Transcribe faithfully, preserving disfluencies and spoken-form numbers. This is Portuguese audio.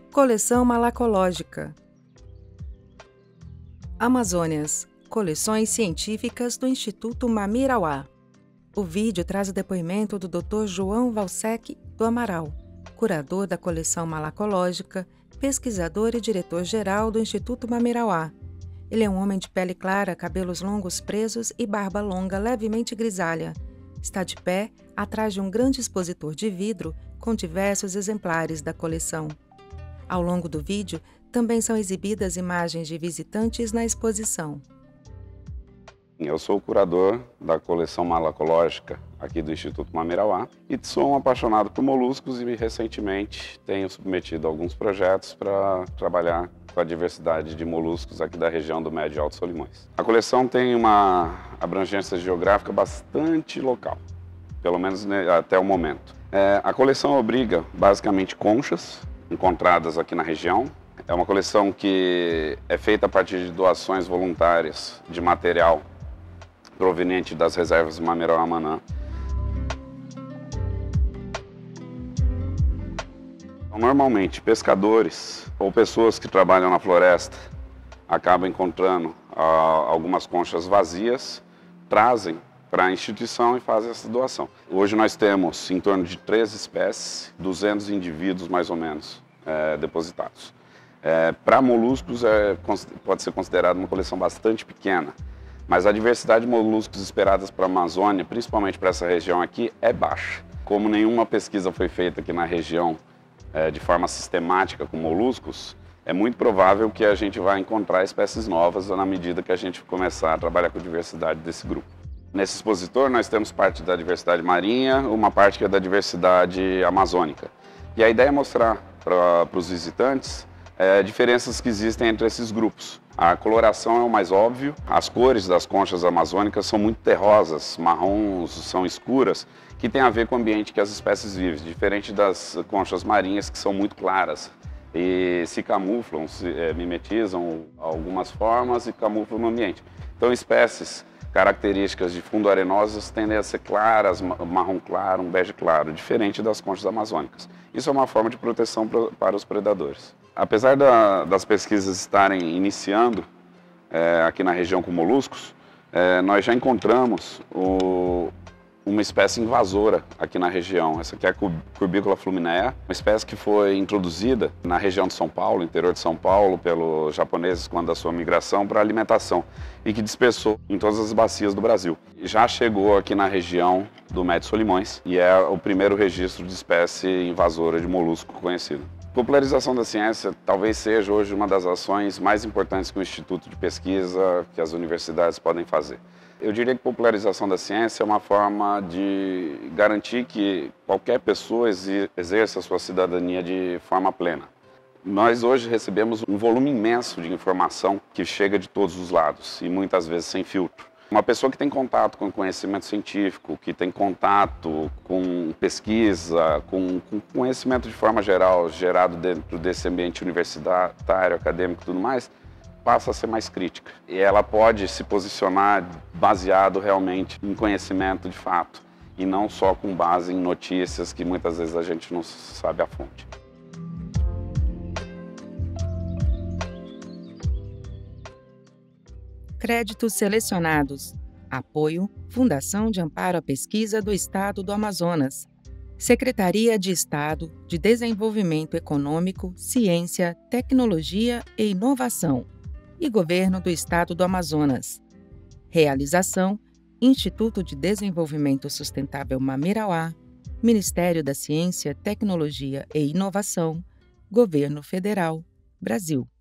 Coleção Malacológica. Amazônias, coleções científicas do Instituto Mamirauá. O vídeo traz o depoimento do doutor João Valsec do Amaral, curador da coleção Malacológica, pesquisador e diretor-geral do Instituto Mamirauá. Ele é um homem de pele clara, cabelos longos presos e barba longa levemente grisalha. Está de pé, atrás de um grande expositor de vidro com diversos exemplares da coleção. Ao longo do vídeo, também são exibidas imagens de visitantes na exposição. Eu sou o curador da coleção Malacológica aqui do Instituto Mamirauá e sou um apaixonado por moluscos e recentemente tenho submetido a alguns projetos para trabalhar com a diversidade de moluscos aqui da região do Médio e Alto Solimões. A coleção tem uma abrangência geográfica bastante local, pelo menos até o momento. É, a coleção abriga basicamente conchas encontradas aqui na região. É uma coleção que é feita a partir de doações voluntárias de material proveniente das reservas do Mamirauá-Manã. Normalmente, pescadores ou pessoas que trabalham na floresta acabam encontrando ah, algumas conchas vazias, trazem para a instituição e fazem essa doação. Hoje nós temos em torno de três espécies, duzentos indivíduos mais ou menos é, depositados. É, para moluscos é, pode ser considerado uma coleção bastante pequena, mas a diversidade de moluscos esperadas para a Amazônia, principalmente para essa região aqui, é baixa. Como nenhuma pesquisa foi feita aqui na região é, de forma sistemática com moluscos, é muito provável que a gente vai encontrar espécies novas na medida que a gente começar a trabalhar com a diversidade desse grupo. Nesse expositor nós temos parte da diversidade marinha, uma parte que é da diversidade amazônica. E a ideia é mostrar para os visitantes é, diferenças que existem entre esses grupos. A coloração é o mais óbvio, as cores das conchas amazônicas são muito terrosas, marrons, são escuras, que tem a ver com o ambiente que as espécies vivem, diferente das conchas marinhas que são muito claras e se camuflam, se é, mimetizam algumas formas e camuflam no ambiente. Então espécies características de fundo arenosos tendem a ser claras, marrom claro, um bege claro, diferente das conchas amazônicas. Isso é uma forma de proteção para os predadores. Apesar da, das pesquisas estarem iniciando é, aqui na região com moluscos, é, nós já encontramos o, uma espécie invasora aqui na região. Essa aqui é a Curbícola fluminea, uma espécie que foi introduzida na região de São Paulo, interior de São Paulo, pelos japoneses quando da sua migração para alimentação e que dispersou em todas as bacias do Brasil. Já chegou aqui na região do Médio Solimões e é o primeiro registro de espécie invasora de molusco conhecido. Popularização da ciência talvez seja hoje uma das ações mais importantes que o Instituto de Pesquisa, que as universidades podem fazer. Eu diria que popularização da ciência é uma forma de garantir que qualquer pessoa exerça a sua cidadania de forma plena. Nós hoje recebemos um volume imenso de informação que chega de todos os lados e muitas vezes sem filtro. Uma pessoa que tem contato com conhecimento científico, que tem contato com pesquisa, com, com conhecimento de forma geral, gerado dentro desse ambiente universitário, acadêmico e tudo mais, passa a ser mais crítica. E ela pode se posicionar baseado realmente em conhecimento de fato, e não só com base em notícias que muitas vezes a gente não sabe a fonte. Créditos selecionados. Apoio: Fundação de Amparo à Pesquisa do Estado do Amazonas. Secretaria de Estado de Desenvolvimento Econômico, Ciência, Tecnologia e Inovação. E Governo do Estado do Amazonas. Realização: Instituto de Desenvolvimento Sustentável Mamirauá, Ministério da Ciência, Tecnologia e Inovação, Governo Federal, Brasil.